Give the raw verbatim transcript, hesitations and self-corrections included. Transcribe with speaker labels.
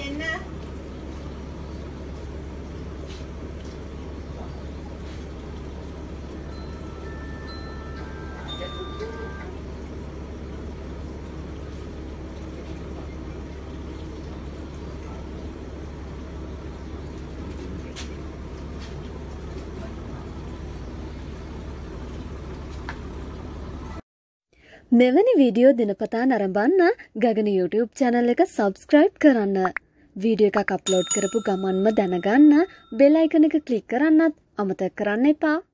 Speaker 1: මෙවැනි වීඩියෝ දිනපතා නරඹන්න ගගන YouTube channel එක subscribe කරන්න. වීඩියෝ එකක් අප්ලෝඩ් කරපු ගමන්ම දැනගන්න bell icon එක click කරන්නත් අමතක කරන්න එපා.